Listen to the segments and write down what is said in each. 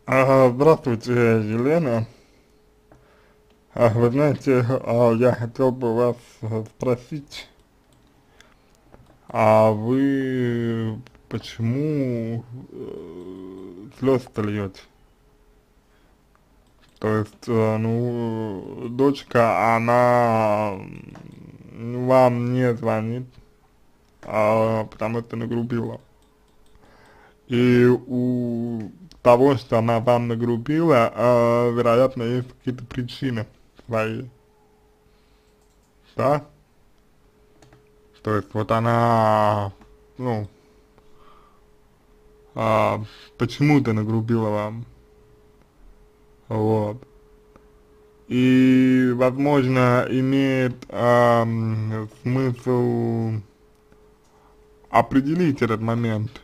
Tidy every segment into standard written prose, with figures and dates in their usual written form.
Здравствуйте, Елена. Вы знаете, я хотел бы вас спросить, а вы почему слезы-то льете? То есть, дочка, она вам не звонит, потому что нагрубила. И у того, что она вам нагрубила, вероятно, есть какие-то причины свои, да? То есть вот она, ну, а, почему-то нагрубила вам, вот. И, возможно, имеет смысл определить этот момент.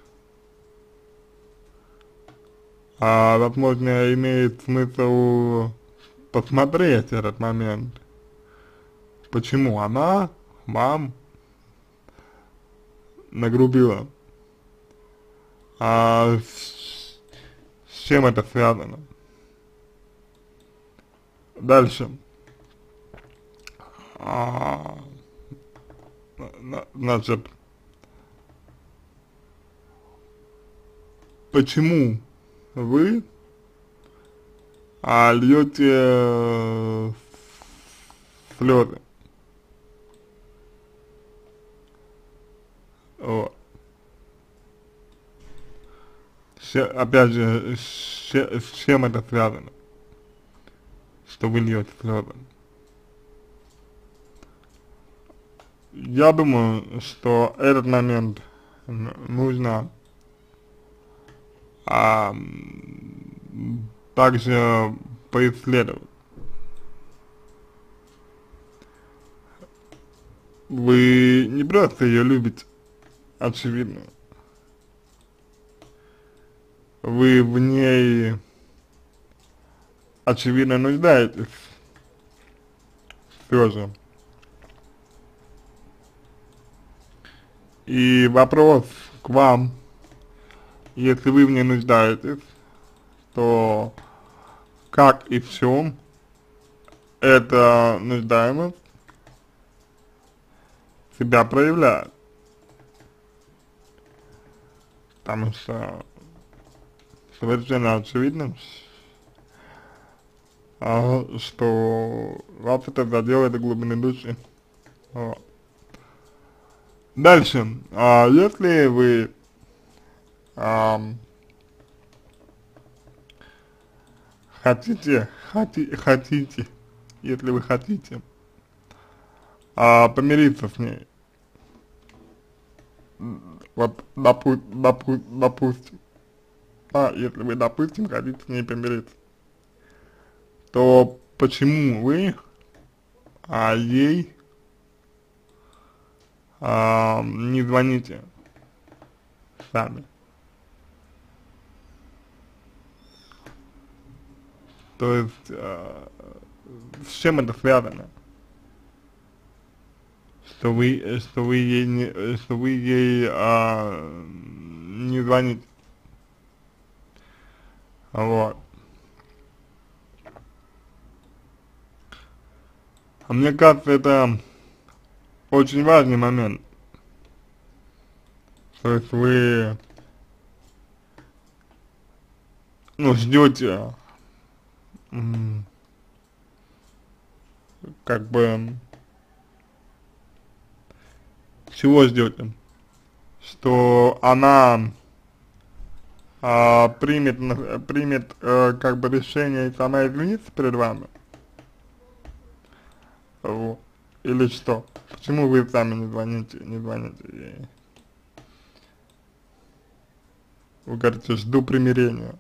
Возможно, имеет смысл посмотреть этот момент. Почему она вам нагрубила? С чем это связано? Дальше. А, значит, почему вы льете слезы? Вот. Опять же, с чем это связано, что вы льете слезы? Я думаю, что этот момент нужно также поисследовать. Вы не просто ее любите, очевидно. Вы в ней, очевидно, нуждаетесь все же. И вопрос к вам: если вы в ней нуждаетесь, то как и в чем эта нуждаемость себя проявляет? Потому что совершенно очевидно, что вас это задело до глубины души. Вот. Дальше, если вы хотите, если вы хотите помириться с ней, вот допустим, если вы, допустим, хотите с ней помириться, то почему вы ей не звоните сами? То есть, с чем это связано? Что вы ей не звоните. Вот. Мне кажется, это очень важный момент. То есть вы, ждете, как бы, чего ждете? Что она примет как бы решение и сама извинится перед вами? Вот. Или что? Почему вы сами не звоните ей? Вы говорите, жду примирения.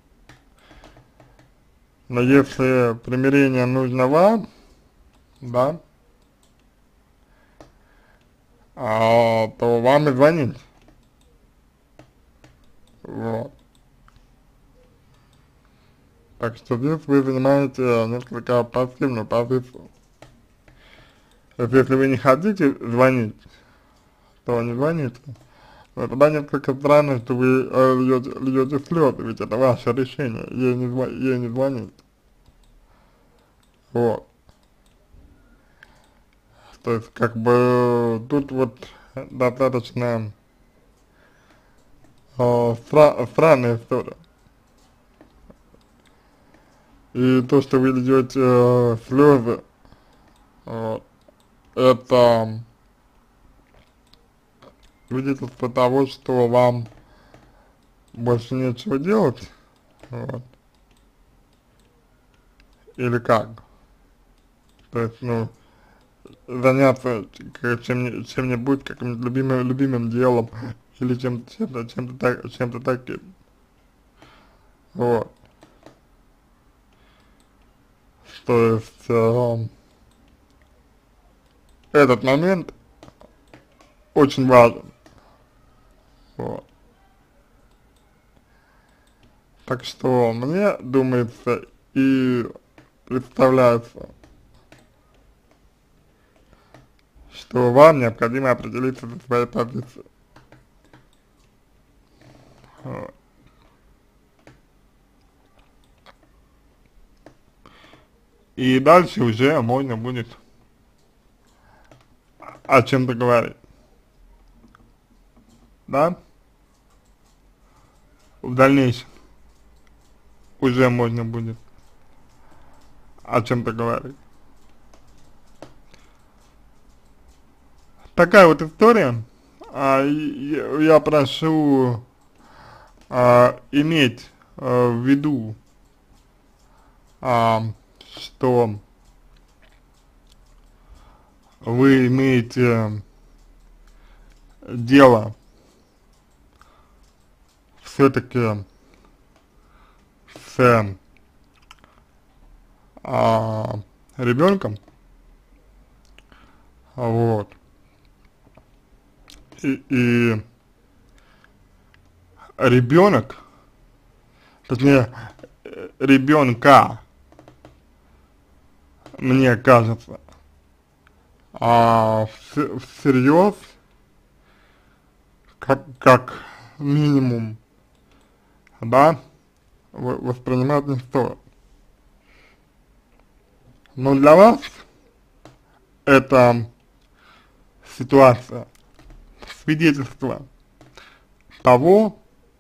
Но если примирение нужно вам, да, то вам и звонить. Вот. Так что здесь вы занимаете несколько пассивную позицию. То есть, если вы не хотите звонить, то не звоните. Но тогда несколько странно, что вы льете слезы, ведь это ваше решение, ей не звонить. Вот. То есть, как бы, тут вот достаточно странная история. И то, что вы льете слезы, вот, это свидетельство того, что вам больше нечего делать, вот, или как? То есть, ну, заняться чем-нибудь, каким-нибудь любимым делом, или чем-то таким, вот. То есть, этот момент очень важен, вот. Так что мне думается и представляется, что вам необходимо определиться со своей позицией. Вот. И дальше уже можно будет о чем-то говорить, да? В дальнейшем уже можно будет о чем-то говорить. Такая вот история. Я прошу иметь в виду, что вы имеете дело все-таки с ребенком, вот, и ребенок, точнее, ребенка, мне кажется, всерьез, как минимум, да, воспринимать не стоит. Но для вас эта ситуация свидетельство того,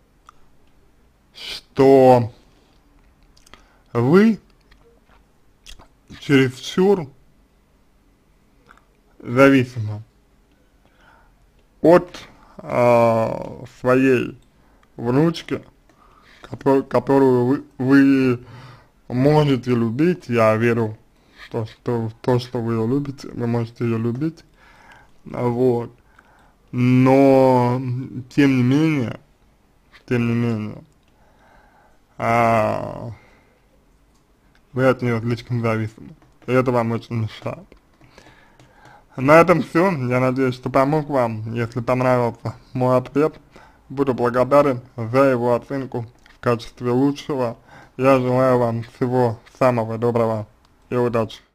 что вы чересчур зависимы от своей внучки, которую вы можете любить. Я верю в то, что вы ее любите, вы можете ее любить, вот, но тем не менее, вы от нее слишком зависимы, и это вам очень мешает. На этом все. Я надеюсь, что помог вам. Если понравился мой ответ, буду благодарен за его оценку в качестве лучшего. Я желаю вам всего самого доброго и удачи.